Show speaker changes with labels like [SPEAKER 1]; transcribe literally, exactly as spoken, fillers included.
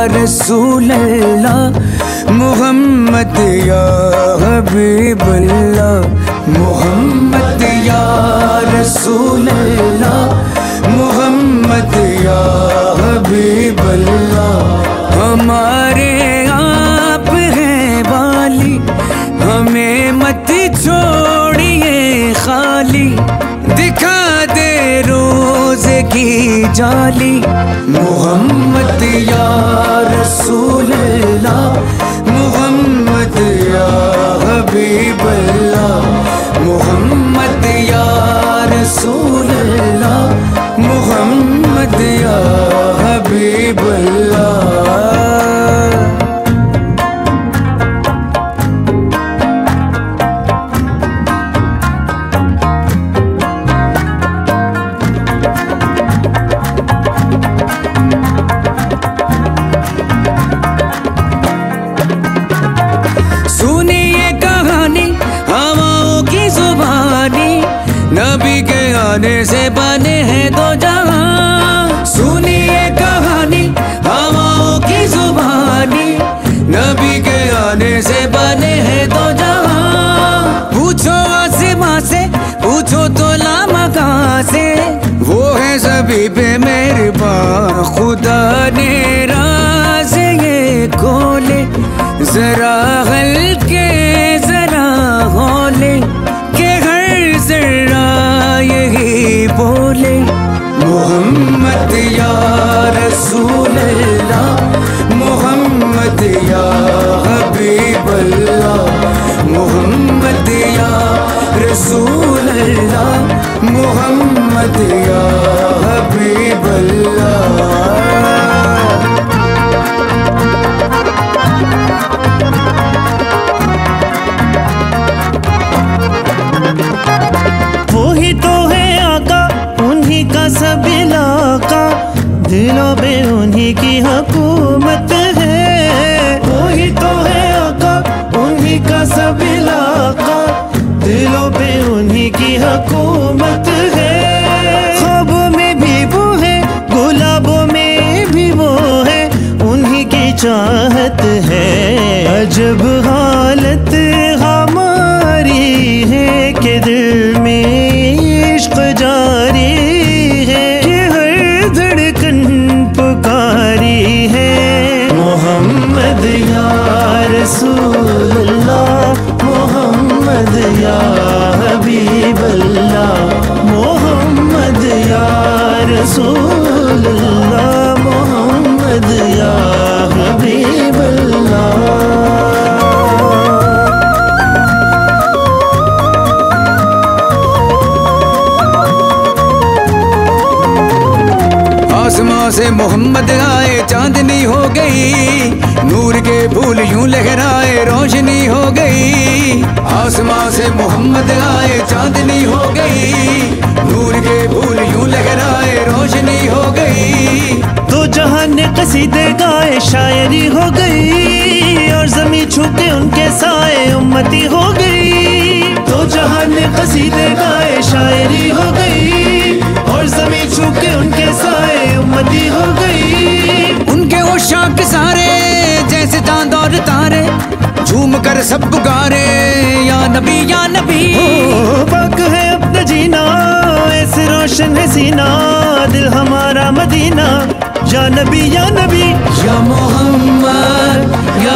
[SPEAKER 1] रसूल अल्लाह, मोहम्मद या हबीब अल्लाह। मोहम्मद या रसूल अल्लाह, मोहम्मद या हबीब अल्लाह। हमारे आप हैं वाली, हमें मत छोड़िए खाली, दिखा दे रोज़े की जाली। मोहम्मद या रसूल अल्लाह, मोहम्मद या हबीब अल्लाह। मोहम्मद या रसूल अल्लाह, मोहम्मद या हबीब अल्लाह। नबी के आने से बने हैं दो जहां, सुनिए कहानी हवाओं की जुबानी। नबी के आने से बने हैं दो जहां, पूछो आसमां से, पूछो तो लामका से, वो है सभी पे मेहरबान। खुदा ने राज़ ये खोले, जरा हल्के जरा हौले, के हर जरा यही बोले। मोहम्मद या रसूल अल्लाह, मोहम्मद या हबीब अल्लाह। मोहम्मद या रसूल अल्लाह, मोहम्मद या हबीब अल्लाह।
[SPEAKER 2] वही तो है आका, उन्हीं का सब इलाका, दिलों पे उन्हीं की हुकूमत है। वही तो है आका, उन्हीं का सब इलाका, दिलों पे उन्हीं की हुकूमत है। ख्वाबों में भी वो है, गुलाबों में भी वो है, उन्हीं की चाहत है। अजब हालत हमारी है कि दिल में इश्क जारी है, कि हर धड़कन पुकारी है। मोहम्मद या रसूल अल्लाह, मोहम्मद या हबीब अल्लाह। मोहम्मद या रसूल अल्लाह, मोहम्मद या हबीब अल्लाह।
[SPEAKER 1] आसमां से मोहम्मद आए, चांदनी हो गई, नूर के फूल यूं लहराए, रोशनी हो गई। आसमां से मोहम्मद आए, चांदनी हो गई, नूर के फूल यूं लहराए, रोशनी हो गई।
[SPEAKER 2] तो जहान ने कसीदे गाए, शायरी हो गई, और जमी छू के उनके साए उम्मती हो गई। तो जहान ने कसीदे गाए, शायरी हो गई, और जमी छू के उनके साए उम्मती हो गई।
[SPEAKER 1] उनके वो शाख सारे जैसे चांद और तारे, झूम कर सब पुकारे या नबी या नबी।
[SPEAKER 2] पाक है अपना जीना, ऐसे रोशन है सीना, दिल हमारा मदीना। या नबी या नबी,
[SPEAKER 1] या मोहम्मद